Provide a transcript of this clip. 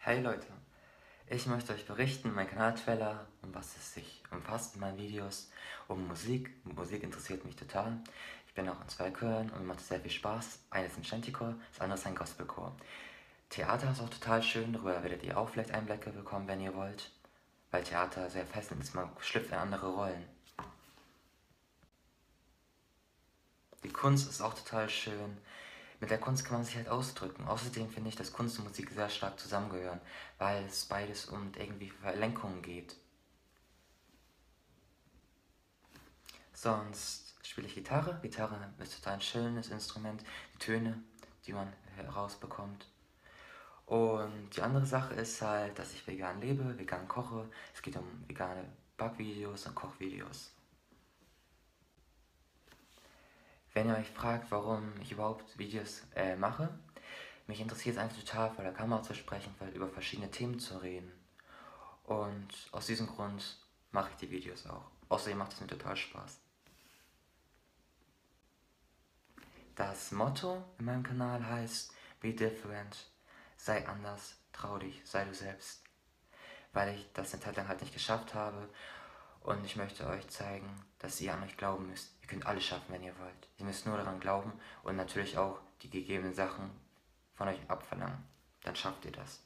Hey Leute, ich möchte euch berichten, mein Kanal-Trailer, um was es sich umfasst in meinen Videos, um Musik. Musik interessiert mich total. Ich bin auch in 2 Chören und mir macht es sehr viel Spaß. Eines ist ein Shantychor, das andere ist ein Gospelchor. Theater ist auch total schön, darüber werdet ihr auch vielleicht Einblicke bekommen, wenn ihr wollt. Weil Theater sehr fesselnd ist, man schlüpft in andere Rollen. Die Kunst ist auch total schön. Mit der Kunst kann man sich halt ausdrücken. Außerdem finde ich, dass Kunst und Musik sehr stark zusammengehören, weil es beides um irgendwie Verlenkungen geht. Sonst spiele ich Gitarre. Gitarre ist total ein schönes Instrument. Die Töne, die man herausbekommt. Und die andere Sache ist halt, dass ich vegan lebe, vegan koche. Es geht um vegane Backvideos und Kochvideos. Wenn ihr euch fragt, warum ich überhaupt Videos mache, mich interessiert es einfach total, vor der Kamera zu sprechen, über verschiedene Themen zu reden. Und aus diesem Grund mache ich die Videos auch. Außerdem macht es mir total Spaß. Das Motto in meinem Kanal heißt Be Different, sei anders, trau dich, sei du selbst. Weil ich das eine Zeit lang halt nicht geschafft habe und ich möchte euch zeigen, dass ihr an euch glauben müsst. Ihr könnt alles schaffen, wenn ihr wollt. Ihr müsst nur daran glauben und natürlich auch die gegebenen Sachen von euch abverlangen. Dann schafft ihr das.